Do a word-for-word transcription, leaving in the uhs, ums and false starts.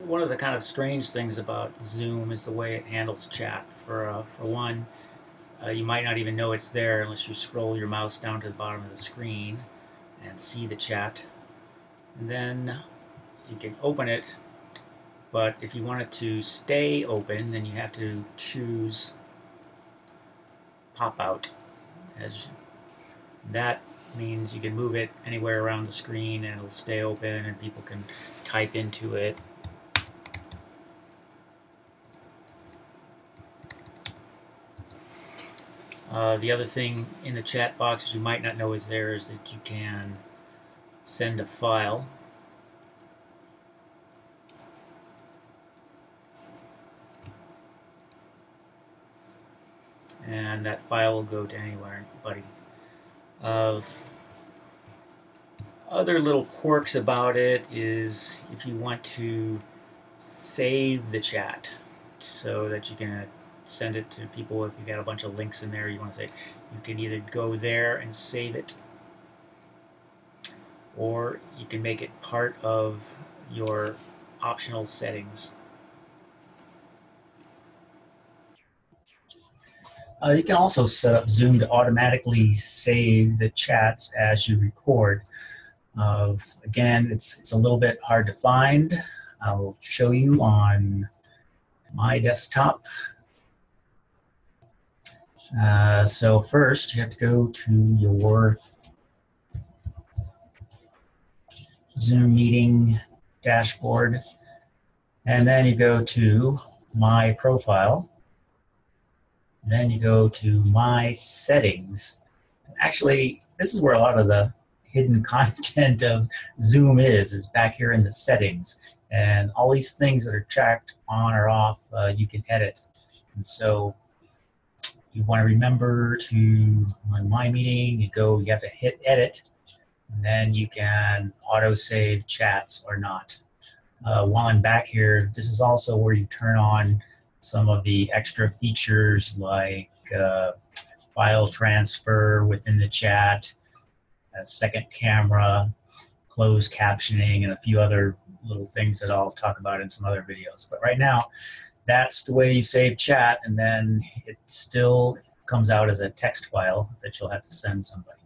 One of the kind of strange things about Zoom is the way it handles chat. For uh, for one, uh, you might not even know it's there unless you scroll your mouse down to the bottom of the screen and see the chat. And then you can open it, but if you want it to stay open, then you have to choose pop out. As that means you can move it anywhere around the screen and it'll stay open and people can type into it. Uh, the other thing in the chat box you might not know is there is that you can send a file. And that file will go to anywhere, anybody. Of other little quirks about it is if you want to save the chat so that you can send it to people. If you got a bunch of links in there you want to say, you can either go there and save it, or you can make it part of your optional settings. Uh, you can also set up Zoom to automatically save the chats as you record. Uh, again, it's, it's a little bit hard to find. I'll show you on my desktop. Uh, so first, you have to go to your Zoom meeting dashboard, and then you go to My Profile. Then you go to My Settings. Actually, this is where a lot of the hidden content of Zoom is, is back here in the settings. And all these things that are checked on or off, uh, you can edit. And so you want to remember to, on My Meeting, you go, you have to hit edit, and then you can auto-save chats or not. Uh, while I'm back here, this is also where you turn on some of the extra features like uh, file transfer within the chat, a second camera, closed captioning, and a few other little things that I'll talk about in some other videos. But right now, that's the way you save chat, and then it still comes out as a text file that you'll have to send somebody.